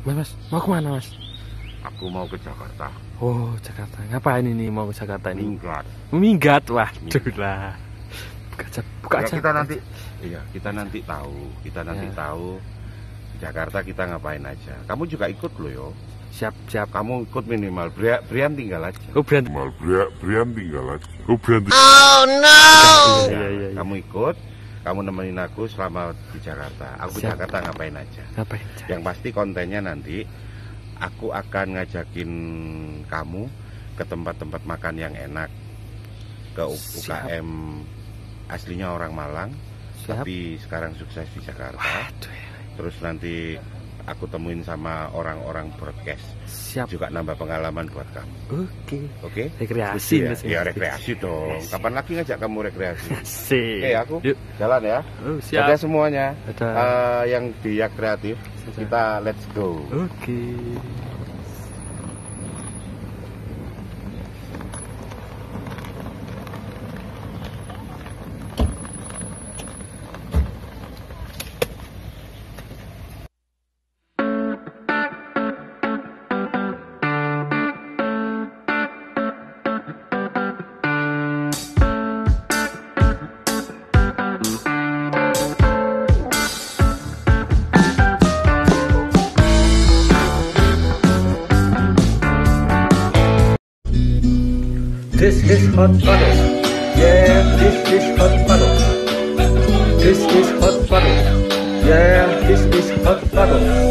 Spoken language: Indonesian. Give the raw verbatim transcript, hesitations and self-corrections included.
Mas, mau kemana Mas? Aku mau ke Jakarta. Oh, Jakarta. Ngapain ini mau ke Jakarta ini? Minggat. Minggat, wah, lah. Buka aja, buka Ya, aja. kita nanti, iya kita nanti tahu, kita nanti Ya. tahu di Jakarta kita ngapain aja. Kamu juga ikut loh yo. Siap, siap. Kamu ikut minimal. Brian, Brian tinggal aja. Oh, berhenti. Mal Brian, Brian tinggal aja. Oh berhenti. Iya, iya, iya. Kamu ikut, kamu nemenin aku selama di Jakarta. Aku Siap. Jakarta ngapain aja. Ngapain? Yang pasti kontennya nanti aku akan ngajakin kamu ke tempat-tempat makan yang enak, ke U K M aslinya orang Malang, Siap. tapi sekarang sukses di Jakarta. Waduh. Terus nanti aku temuin sama orang-orang broadcast, Siap. juga nambah pengalaman buat kamu. Oke. Oke? Rekreasi, Ya, Mas. ya rekreasi dong. Rekreasi. Kapan lagi ngajak kamu rekreasi? Sip. Oke, aku Yuk. jalan ya. Oh, siap. Dadah semuanya. Dadah. Eh, yang di Yak Kreatif, Dadah. kita let's go. Oke. This is hot bottle. Yeah, this is hot bottle. This is hot bottle. Yeah, this is hot bottle.